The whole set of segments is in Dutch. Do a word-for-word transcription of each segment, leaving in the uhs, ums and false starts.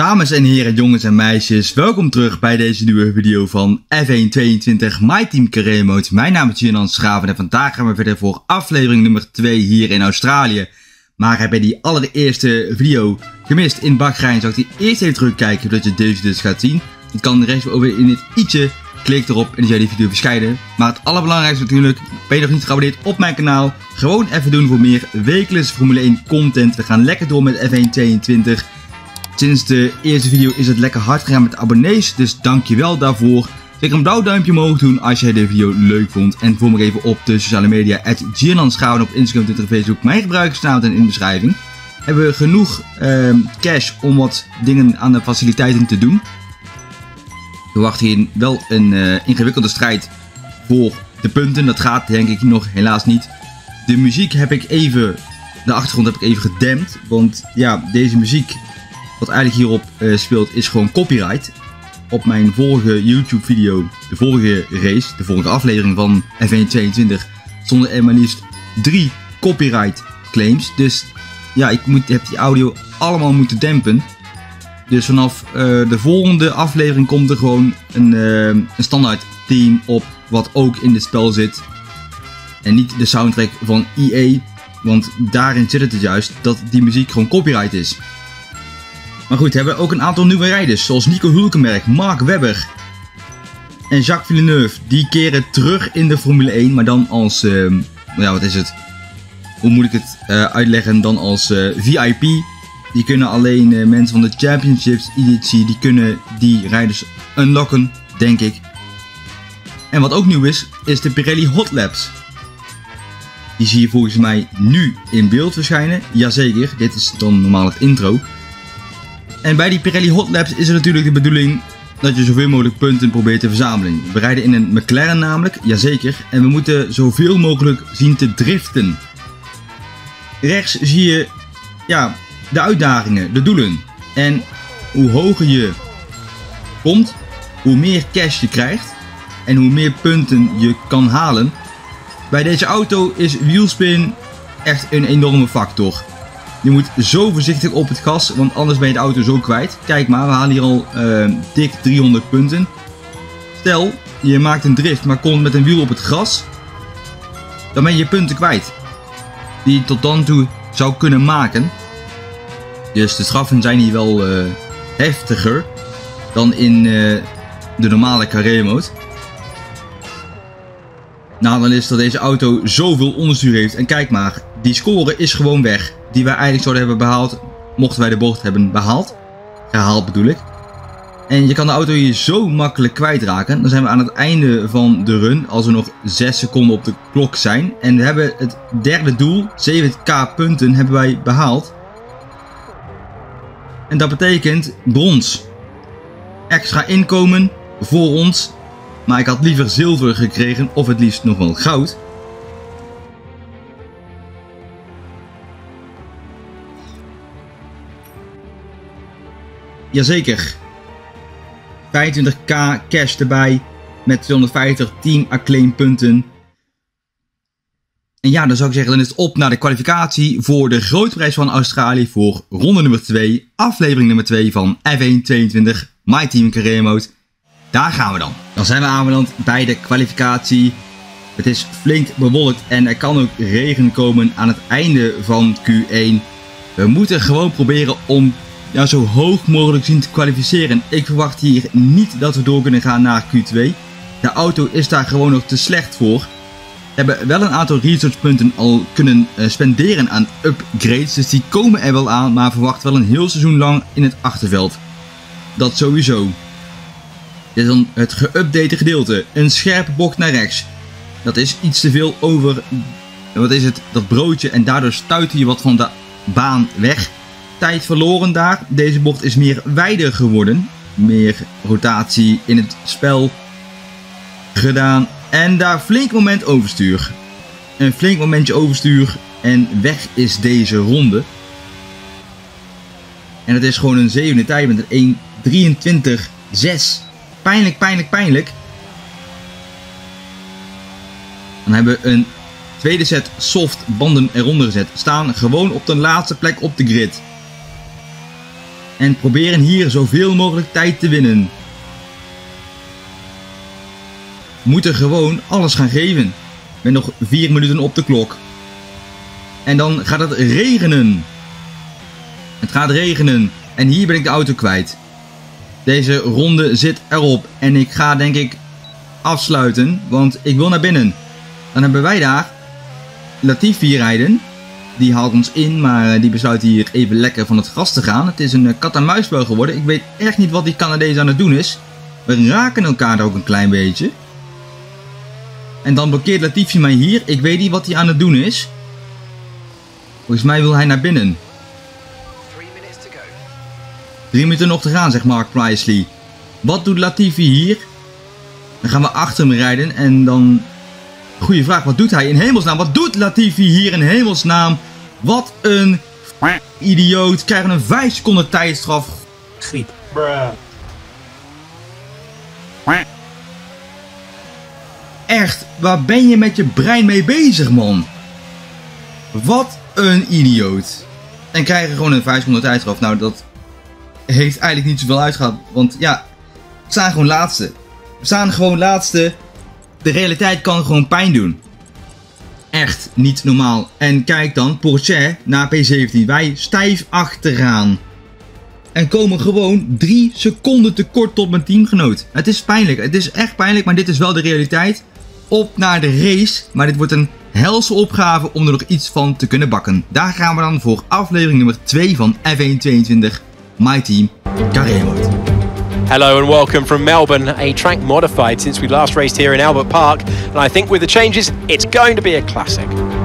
Dames en heren, jongens en meisjes, welkom terug bij deze nieuwe video van F één tweeëntwintig My Team Career Mode. Mijn naam is Julian Schraven en vandaag gaan we verder voor aflevering nummer twee hier in Australië. Maar heb je die allereerste video gemist in Bahrein, zou ik die eerst even terugkijken zodat je deze dus gaat zien. Je kan rechtsboven in het i'tje, klik erop en dan zie je die video verschijnen. Maar het allerbelangrijkste natuurlijk, ben je nog niet geabonneerd op mijn kanaal, gewoon even doen voor meer wekelijkse Formule één content. We gaan lekker door met F één tweeëntwintig. Sinds de eerste video is het lekker hard gegaan met de abonnees, dus dankjewel daarvoor. Zeker een blauw duimpje omhoog doen als jij de video leuk vond. En volg me even op de sociale media, at Giananschouwen op Instagram, Twitter en Facebook. Mijn gebruikersnaam en in de beschrijving. Hebben we genoeg uh, cash om wat dingen aan de faciliteiten te doen. We wachten hier wel een uh, ingewikkelde strijd voor de punten. Dat gaat denk ik nog helaas niet. De muziek heb ik even, de achtergrond heb ik even gedempt. Want ja, deze muziek wat eigenlijk hierop uh, speelt is gewoon copyright. Op mijn vorige YouTube video, de vorige race, de vorige aflevering van F één tweeëntwintig, stonden er maar liefst drie copyright claims. Dus ja, ik moet, heb die audio allemaal moeten dempen. Dus vanaf uh, de volgende aflevering komt er gewoon een, uh, een standaard team op wat ook in het spel zit. En niet de soundtrack van E A, want daarin zit het dus juist dat die muziek gewoon copyright is. Maar goed, we hebben ook een aantal nieuwe rijders, zoals Nico Hülkenberg, Mark Webber en Jacques Villeneuve. Die keren terug in de Formule één, maar dan als, uh, ja wat is het, hoe moet ik het uh, uitleggen, dan als uh, V I P. Die kunnen alleen uh, mensen van de Championships editie, die kunnen die rijders unlocken, denk ik. En wat ook nieuw is, is de Pirelli Hot Laps. Die zie je volgens mij nu in beeld verschijnen. Jazeker, dit is dan normaal het intro. En bij die Pirelli Hot Laps is het natuurlijk de bedoeling dat je zoveel mogelijk punten probeert te verzamelen. We rijden in een McLaren namelijk, jazeker. En we moeten zoveel mogelijk zien te driften. Rechts zie je ja, de uitdagingen, de doelen. En hoe hoger je komt, hoe meer cash je krijgt. En hoe meer punten je kan halen. Bij deze auto is wheelspin echt een enorme factor. Je moet zo voorzichtig op het gas, want anders ben je de auto zo kwijt. Kijk maar, we halen hier al uh, dik driehonderd punten. Stel, je maakt een drift, maar komt met een wiel op het gras. Dan ben je je punten kwijt. Die je tot dan toe zou kunnen maken. Dus de straffen zijn hier wel uh, heftiger dan in uh, de normale carrière mode. Nou, dan is dat deze auto zoveel onderstuur heeft. En kijk maar, die score is gewoon weg. Die wij eigenlijk zouden hebben behaald, mochten wij de bocht hebben behaald. Gehaald bedoel ik. En je kan de auto hier zo makkelijk kwijtraken. Dan zijn we aan het einde van de run, als we nog zes seconden op de klok zijn. En we hebben het derde doel, zeventig k punten, hebben wij behaald. En dat betekent brons. Extra inkomen voor ons. Maar ik had liever zilver gekregen, of het liefst nog wel goud. Jazeker. vijfentwintig k cash erbij. Met tweehonderdvijftig team acclaim punten. En ja, dan zou ik zeggen, dan is het op naar de kwalificatie voor de grote prijs van Australië voor ronde nummer twee. Aflevering nummer twee van F één tweeëntwintig My Team Career Mode. Daar gaan we dan. Dan zijn we aanbeland bij de kwalificatie. Het is flink bewolkt en er kan ook regen komen aan het einde van Q één. We moeten gewoon proberen om ja, zo hoog mogelijk zien te kwalificeren. Ik verwacht hier niet dat we door kunnen gaan naar Q twee. De auto is daar gewoon nog te slecht voor. We hebben wel een aantal researchpunten al kunnen uh, spenderen aan upgrades. Dus die komen er wel aan, maar verwacht wel een heel seizoen lang in het achterveld. Dat sowieso. Dit is dan het geüpdate gedeelte. Een scherpe bocht naar rechts. Dat is iets te veel over, wat is het, dat broodje. En daardoor stuit je wat van de baan weg. Tijd verloren daar. Deze bocht is meer wijder geworden. Meer rotatie in het spel gedaan. En daar flink moment overstuur. Een flink momentje overstuur. En weg is deze ronde. En het is gewoon een zevende tijd met een één drieëntwintig zes. Pijnlijk, pijnlijk, pijnlijk. Dan hebben we een tweede set soft banden eronder gezet. Staan gewoon op de laatste plek op de grid. En proberen hier zoveel mogelijk tijd te winnen. We moeten gewoon alles gaan geven. Met nog vier minuten op de klok. En dan gaat het regenen. Het gaat regenen. En hier ben ik de auto kwijt. Deze ronde zit erop. En ik ga denk ik afsluiten. Want ik wil naar binnen. Dan hebben wij daar Latifi rijden. Die haalt ons in. Maar die besluit hier even lekker van het gras te gaan. Het is een kat-en-muisspel geworden. Ik weet echt niet wat die Canadees aan het doen is. We raken elkaar ook een klein beetje. En dan blokkeert Latifi mij hier. Ik weet niet wat hij aan het doen is. Volgens mij wil hij naar binnen. Drie minuten nog te gaan, zegt Mark Priestley. Wat doet Latifi hier? Dan gaan we achter hem rijden. En dan... Goeie vraag, wat doet hij in hemelsnaam? Wat doet Latifi hier in hemelsnaam? Wat een... idioot. Krijgen een vijf seconden tijdstraf. Griep. Bruh. Echt, waar ben je met je brein mee bezig, man? Wat een idioot. En krijgen gewoon een vijf seconden tijdstraf. Nou, dat heeft eigenlijk niet zoveel uitgehaald. Want ja, we staan gewoon laatste. We staan gewoon laatste. De realiteit kan gewoon pijn doen. Echt niet normaal. En kijk dan, Pourchaire naar P zeventien. Wij stijf achteraan. En komen gewoon drie seconden tekort tot mijn teamgenoot. Het is pijnlijk. Het is echt pijnlijk, maar dit is wel de realiteit. Op naar de race. Maar dit wordt een helse opgave om er nog iets van te kunnen bakken. Daar gaan we dan voor aflevering nummer twee van F één tweeëntwintig. My Team Carré Mode. Hello and welcome from Melbourne, a track modified since we last raced here in Albert Park, and I think with the changes it's going to be a classic.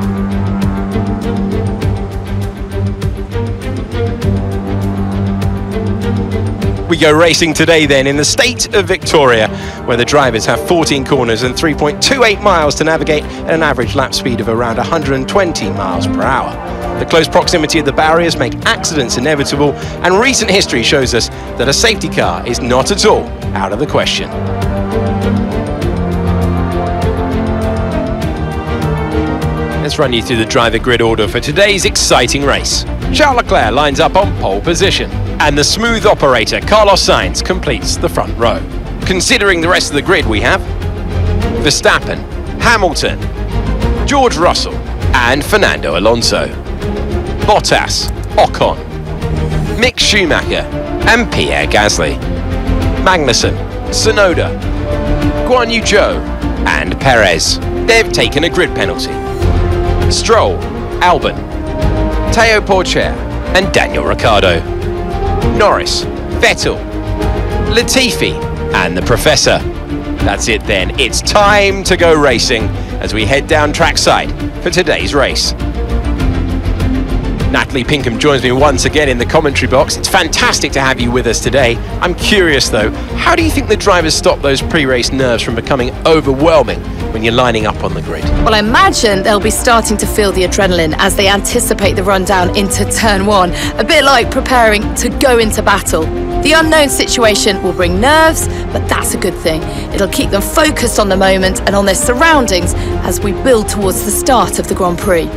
We go racing today then in the state of Victoria, where the drivers have fourteen corners and three point two eight miles to navigate at an average lap speed of around one hundred twenty miles per hour. The close proximity of the barriers make accidents inevitable, and recent history shows us that a safety car is not at all out of the question. Let's run you through the driver grid order for today's exciting race. Charles Leclerc lines up on pole position, and the smooth operator Carlos Sainz completes the front row. Considering the rest of the grid, we have Verstappen, Hamilton, George Russell and Fernando Alonso, Bottas, Ocon, Mick Schumacher and Pierre Gasly, Magnussen, Tsunoda, Guan Yu Zhou and Perez. They've taken a grid penalty. Stroll, Albon, Teo Pourchaire and Daniel Ricciardo, Norris, Vettel, Latifi and the Professor. That's it then, it's time to go racing as we head down trackside for today's race. Natalie Pinkham joins me once again in the commentary box. It's fantastic to have you with us today. I'm curious though, how do you think the drivers stop those pre-race nerves from becoming overwhelming when you're lining up on the grid? Well, I imagine they'll be starting to feel the adrenaline as they anticipate the rundown into turn one, a bit like preparing to go into battle. The unknown situation will bring nerves, but that's a good thing. It'll keep them focused on the moment and on their surroundings as we build towards the start of the Grand Prix.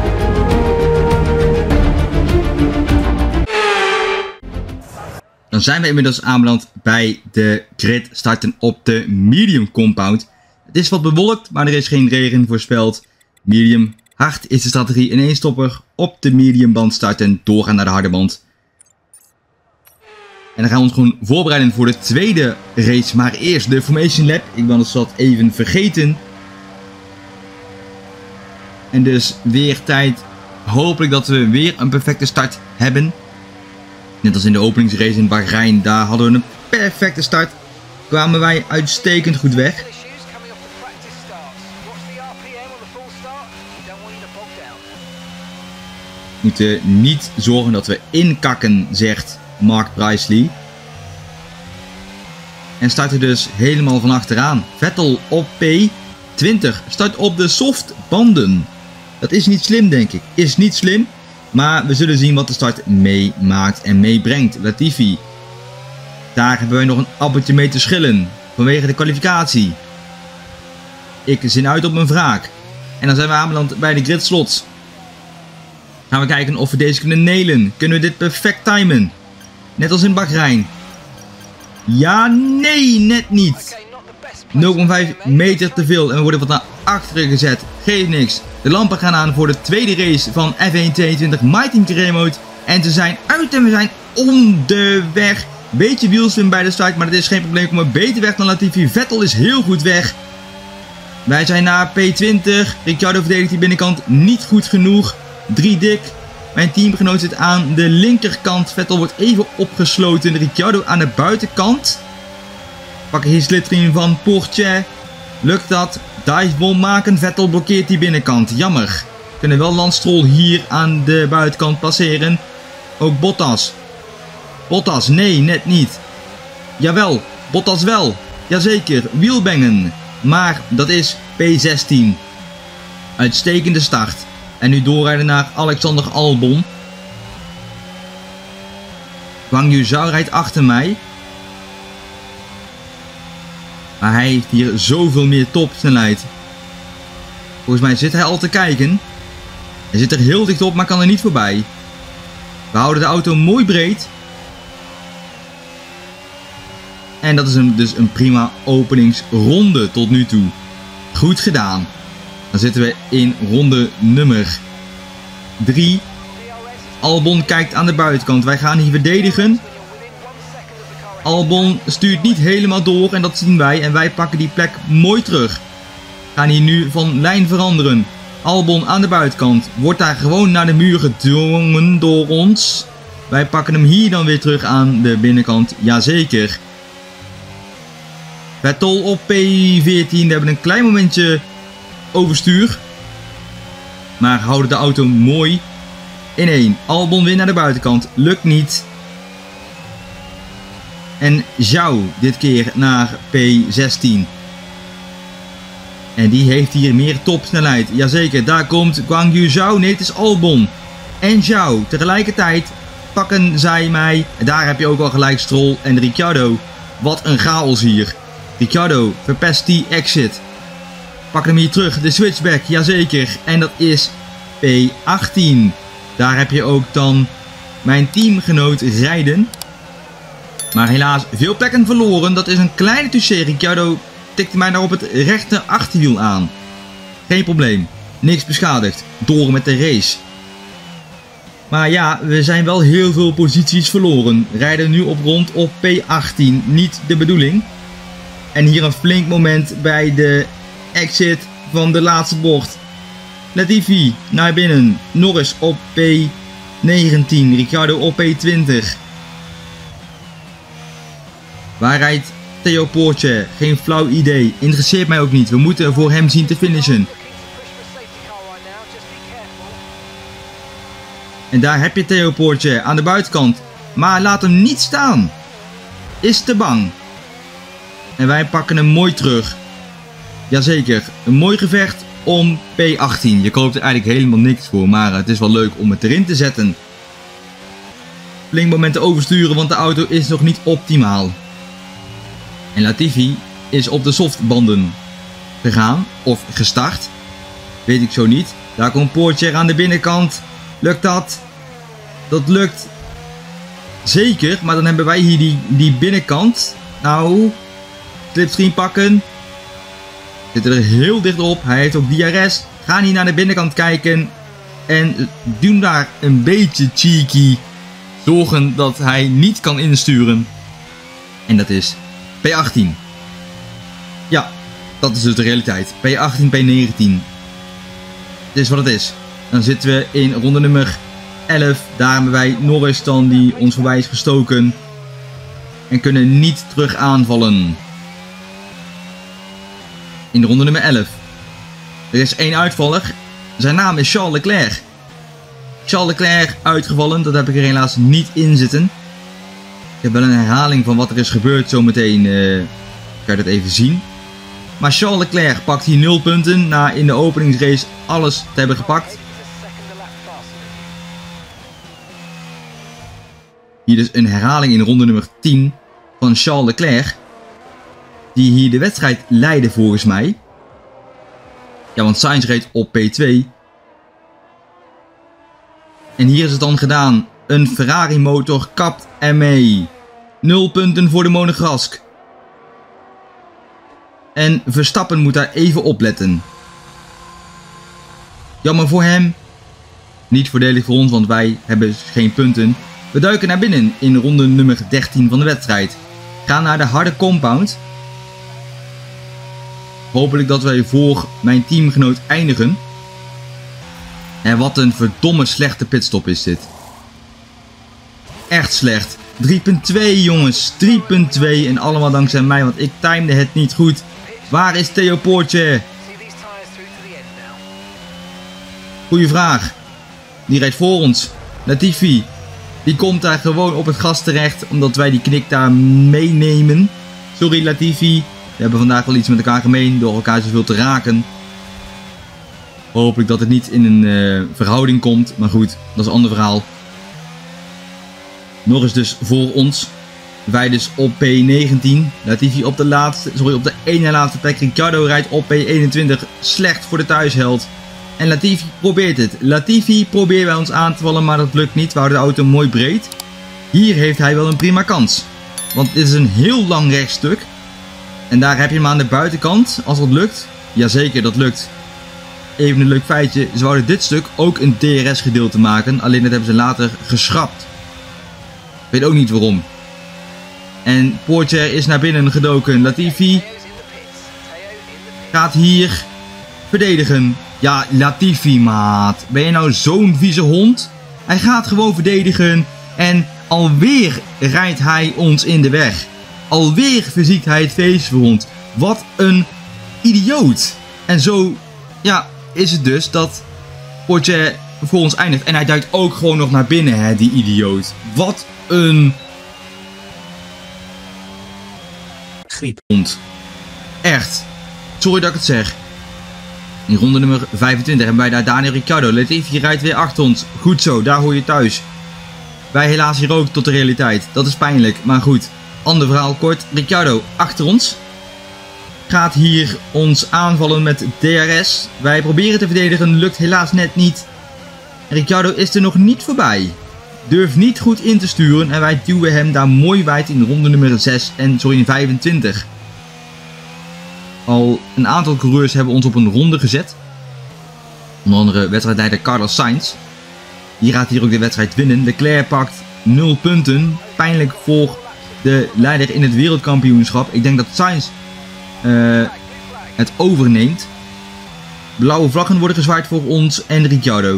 Dan zijn we inmiddels aanbeland bij de grid starten op de medium compound. Het is wat bewolkt, maar er is geen regen voorspeld. Medium, hard is de strategie. In één stopper op de medium band starten, doorgaan naar de harde band. En dan gaan we ons gewoon voorbereiden voor de tweede race. Maar eerst de Formation Lap. Ik ben dat even vergeten. En dus weer tijd. Hopelijk dat we weer een perfecte start hebben. Net als in de openingsrace in Bahrein. Daar hadden we een perfecte start. Kwamen wij uitstekend goed weg. We moeten niet zorgen dat we inkakken, zegt Mark Priestley. En starten dus helemaal van achteraan. Vettel op P twintig. Start op de soft banden. Dat is niet slim, denk ik. Is niet slim. Maar we zullen zien wat de start meemaakt en meebrengt. Latifi. Daar hebben wij nog een appeltje mee te schillen. Vanwege de kwalificatie. Ik zin uit op mijn wraak. En dan zijn we aanbeland bij de gridslots. Gaan we kijken of we deze kunnen nailen. Kunnen we dit perfect timen? Net als in Bahrein. Ja, nee, net niet. nul komma vijf meter te veel en we worden wat naar achteren gezet. Geeft niks. De lampen gaan aan voor de tweede race van F één tweeëntwintig My Team Career Mode. En ze zijn uit en we zijn onderweg. Beetje wielswim bij de start, maar dat is geen probleem. Komen beter weg dan Latifi. Vettel is heel goed weg. Wij zijn naar P twintig. Ricciardo verdedigt die binnenkant niet goed genoeg. Drie dik. Mijn teamgenoot zit aan de linkerkant. Vettel wordt even opgesloten. Ricciardo aan de buitenkant. Pakken hier slittering van Porsche. Lukt dat? Divebomb maken. Vettel blokkeert die binnenkant. Jammer. Kunnen wel Lance Stroll hier aan de buitenkant passeren. Ook Bottas. Bottas, nee, net niet. Jawel, Bottas wel. Jazeker, wielbengen. Maar dat is P zestien. Uitstekende start. En nu doorrijden naar Alexander Albon. Guan Yu Zhou rijdt achter mij. Maar hij heeft hier zoveel meer topsnelheid. Volgens mij zit hij al te kijken. Hij zit er heel dicht op, maar kan er niet voorbij. We houden de auto mooi breed. En dat is een, dus een prima openingsronde tot nu toe. Goed gedaan. Dan zitten we in ronde nummer drie. Albon kijkt aan de buitenkant. Wij gaan hier verdedigen. Albon stuurt niet helemaal door en dat zien wij. En wij pakken die plek mooi terug. Gaan hier nu van lijn veranderen. Albon aan de buitenkant. Wordt daar gewoon naar de muur gedwongen door ons. Wij pakken hem hier dan weer terug aan de binnenkant. Jazeker. Vettel op P veertien. We hebben een klein momentje overstuur. Maar houden de auto mooi in één. Albon weer naar de buitenkant. Lukt niet. En Zhou dit keer naar P zestien. En die heeft hier meer topsnelheid. Jazeker, daar komt Guan Yu Zhou. Nee, het is Albon. En Zhou. Tegelijkertijd pakken zij mij. En daar heb je ook al gelijk Stroll en Ricciardo. Wat een chaos hier. Ricciardo verpest die exit. Pak hem hier terug. De switchback. Jazeker. En dat is P achttien. Daar heb je ook dan mijn teamgenoot rijden. Maar helaas veel plekken verloren. Dat is een kleine touché. Ricciardo tikte mij daar op het rechter achterwiel aan. Geen probleem. Niks beschadigd. Door met de race. Maar ja, we zijn wel heel veel posities verloren. Rijden nu op rond op P achttien. Niet de bedoeling. En hier een flink moment bij de exit van de laatste bocht. Latifi naar binnen. Norris op P negentien. Ricciardo op P twintig. Waar rijdt Theo Porsche? Geen flauw idee. Interesseert mij ook niet. We moeten voor hem zien te finishen. En daar heb je Theo Porsche aan de buitenkant. Maar laat hem niet staan. Is te bang. En wij pakken hem mooi terug. Jazeker. Een mooi gevecht om P achttien. Je koopt er eigenlijk helemaal niks voor. Maar het is wel leuk om het erin te zetten. Flink momenten oversturen, want de auto is nog niet optimaal. En Latifi is op de softbanden gegaan. Of gestart. Weet ik zo niet. Daar komt Porsche aan de binnenkant. Lukt dat? Dat lukt zeker. Maar dan hebben wij hier die, die binnenkant. Nou, slipstream pakken. Zit er heel dicht op. Hij heeft ook D R S. Gaan hier naar de binnenkant kijken. En doen daar een beetje cheeky. Zorgen dat hij niet kan insturen. En dat is P achttien. Ja, dat is dus de realiteit. P achttien, P negentien. Het is wat het is. Dan zitten we in ronde nummer elf. Daar hebben wij Norris dan die ons voorbij is gestoken. En kunnen niet terug aanvallen. In ronde nummer elf. Er is één uitvaller. Zijn naam is Charles Leclerc. Charles Leclerc uitgevallen. Dat heb ik er helaas niet in zitten. Ik heb wel een herhaling van wat er is gebeurd. Zometeen uh, kan je dat even zien. Maar Charles Leclerc pakt hier nul punten. Na in de openingsrace alles te hebben gepakt. Hier dus een herhaling in ronde nummer tien van Charles Leclerc. Die hier de wedstrijd leidde volgens mij. Ja, want Sainz reed op P twee. En hier is het dan gedaan. een Ferrari motor kapt ermee. nul punten voor de Monegask. En Verstappen moet daar even opletten. Jammer voor hem. Niet voordelig voor ons, want wij hebben geen punten. We duiken naar binnen in ronde nummer dertien van de wedstrijd. Gaan naar de harde compound. Hopelijk dat wij voor mijn teamgenoot eindigen. En wat een verdomme slechte pitstop is dit. Echt slecht. drie punt twee jongens. drie punt twee en allemaal dankzij mij, want ik timde het niet goed. Waar is Theo Poortje? Goeie vraag. Die rijdt voor ons. Latifi. Die komt daar gewoon op het gas terecht. Omdat wij die knik daar meenemen. Sorry Latifi. We hebben vandaag wel iets met elkaar gemeen. Door elkaar zoveel te raken. Hopelijk dat het niet in een uh, verhouding komt. Maar goed, dat is een ander verhaal. Nog eens dus voor ons. Wij dus op P negentien. Latifi op de laatste. Sorry, op de ene laatste plek. Ricciardo rijdt op P eenentwintig. Slecht voor de thuisheld. En Latifi probeert het. Latifi probeert bij ons aan te vallen, maar dat lukt niet. We houden de auto mooi breed. Hier heeft hij wel een prima kans. Want dit is een heel lang rechtstuk. En daar heb je hem aan de buitenkant. Als dat lukt. Jazeker, dat lukt. Even een leuk feitje. Ze wouden dit stuk ook een D R S gedeelte maken. Alleen dat hebben ze later geschrapt. Ik weet ook niet waarom. En Poortje is naar binnen gedoken. Latifi gaat hier verdedigen. Ja, Latifi, maat. Ben je nou zo'n vieze hond? Hij gaat gewoon verdedigen. En alweer rijdt hij ons in de weg. Alweer verziekt hij het feest voor ons. Wat een idioot. En zo, ja, is het dus dat Poortje voor ons eindigt. En hij duikt ook gewoon nog naar binnen, hè, die idioot. Wat een griephond. Echt. Sorry dat ik het zeg. In ronde nummer vijfentwintig hebben wij daar Daniel Ricciardo. Latifi rijdt weer achter ons. Goed zo, daar hoor je thuis. Wij helaas hier ook tot de realiteit. Dat is pijnlijk, maar goed. Ander verhaal kort. Ricciardo achter ons. Gaat hier ons aanvallen met D R S. Wij proberen te verdedigen, lukt helaas net niet. Ricciardo is er nog niet voorbij. Durft niet goed in te sturen en wij duwen hem daar mooi wijd in ronde nummer zes en sorry in vijfentwintig. Al een aantal coureurs hebben ons op een ronde gezet. Onder andere wedstrijdleider Carlos Sainz. Die gaat hier ook de wedstrijd winnen. Leclerc pakt nul punten. Pijnlijk voor de leider in het wereldkampioenschap. Ik denk dat Sainz uh, het overneemt. Blauwe vlaggen worden gezwaaid voor ons en Ricciardo.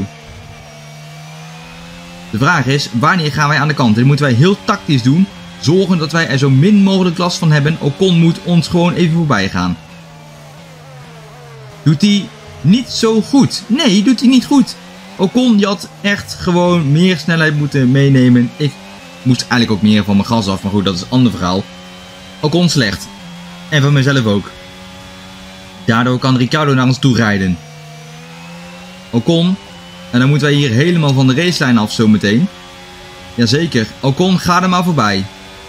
De vraag is, wanneer gaan wij aan de kant? Dit moeten wij heel tactisch doen. Zorgen dat wij er zo min mogelijk last van hebben. Ocon moet ons gewoon even voorbij gaan. Doet hij niet zo goed? Nee, doet hij niet goed. Ocon, je had echt gewoon meer snelheid moeten meenemen. Ik moest eigenlijk ook meer van mijn gas af. Maar goed, dat is een ander verhaal. Ocon slecht. En van mezelf ook. Daardoor kan Ricciardo naar ons toe rijden. Ocon. En dan moeten wij hier helemaal van de racelijn af zometeen. Jazeker. Ocon, ga er maar voorbij.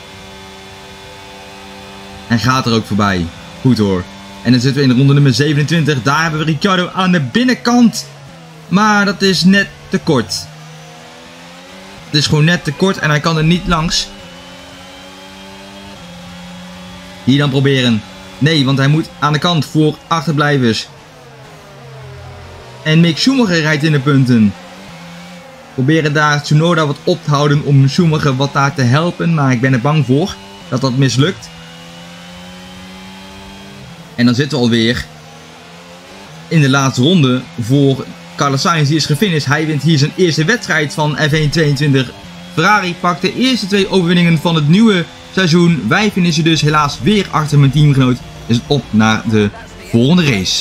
En gaat er ook voorbij. Goed hoor. En dan zitten we in ronde nummer zevenentwintig. Daar hebben we Ricciardo aan de binnenkant. Maar dat is net te kort. Het is gewoon net te kort en hij kan er niet langs. Hier dan proberen. Nee, want hij moet aan de kant voor achterblijvers. En Mick Schumacher rijdt in de punten. Proberen daar Tsunoda wat op te houden om Schumacher wat daar te helpen. Maar ik ben er bang voor dat dat mislukt. En dan zitten we alweer in de laatste ronde voor Carlos Sainz. Die is gefinished. Hij wint hier zijn eerste wedstrijd van F één tweeëntwintig. Ferrari pakt de eerste twee overwinningen van het nieuwe seizoen. Wij finishen dus helaas weer achter mijn teamgenoot. Is het op naar de volgende race.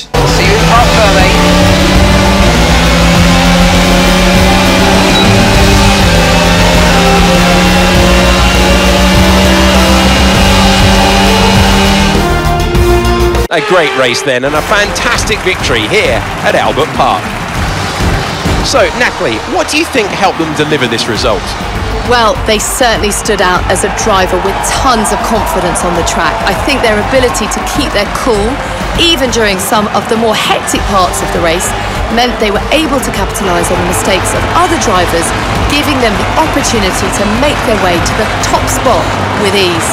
A great race then and a fantastic victory here at Albert Park. So, Natalie, what do you think helped them deliver this result? Well, they certainly stood out as a driver with tons of confidence on the track. I think their ability to keep their cool, even during some of the more hectic parts of the race, meant they were able to capitalise on the mistakes of other drivers, giving them the opportunity to make their way to the top spot with ease.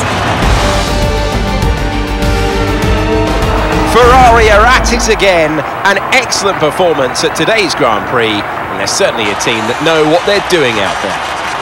Ferrari are at it again. An excellent performance at today's Grand Prix, and they're certainly a team that know what they're doing out there.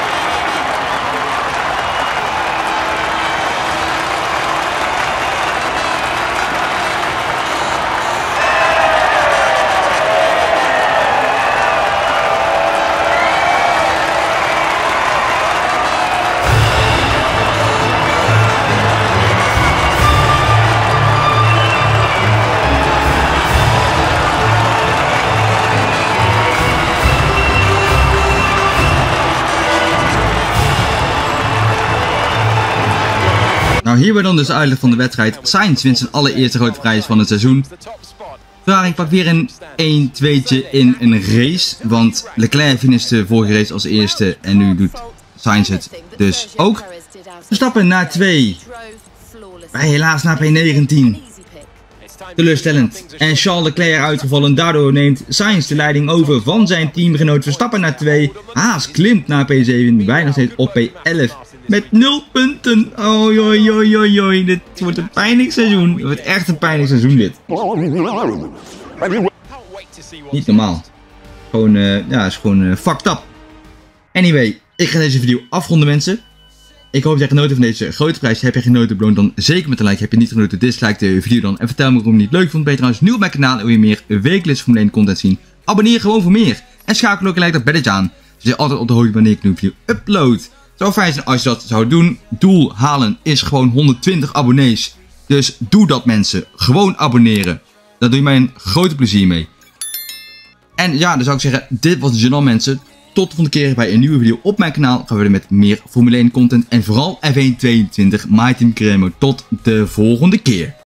Nou, hierbij dan dus de uitleg van de wedstrijd. Sainz wint zijn allereerste grote prijs van het seizoen. Ferrari pakt weer een één tweetje in een race. Want Leclerc finishte de vorige race als eerste en nu doet Sainz het dus ook. Verstappen na twee. Maar helaas na P negentien. Teleurstellend. En Charles Leclerc uitgevallen. Daardoor neemt Sainz de leiding over van zijn teamgenoot Verstappen naar twee. Haas klimt naar P zeven. Wij nog steeds op P elf. Met nul punten. Oi, oi, oi, oi, oi. Dit wordt een pijnlijk seizoen. Het wordt echt een pijnlijk seizoen dit. Niet normaal. Gewoon, uh, ja, is gewoon uh, fucked up. Anyway, ik ga deze video afronden, mensen. Ik hoop dat je genoten van deze grote prijs. Heb je genoten, beloon dan zeker met een like. Heb je niet genoten, dislike de video dan. En vertel me waarom je het leuk vond. Ben je trouwens nieuw op mijn kanaal en wil je meer wekelijks Formule één content zien? Abonneer gewoon voor meer. En schakel ook gelijk dat belletje aan. Zodat je altijd op de hoogte wanneer ik een nieuwe video upload. Het zou fijn zijn als je dat zou doen. Doel halen is gewoon honderdtwintig abonnees. Dus doe dat, mensen. Gewoon abonneren. Daar doe je mij een grote plezier mee. En ja, dan zou ik zeggen, dit was het journaal, mensen. Tot de volgende keer bij een nieuwe video op mijn kanaal. Gaan we verder met meer Formule één content. En vooral F één tweeëntwintig My Team Caremo. Tot de volgende keer.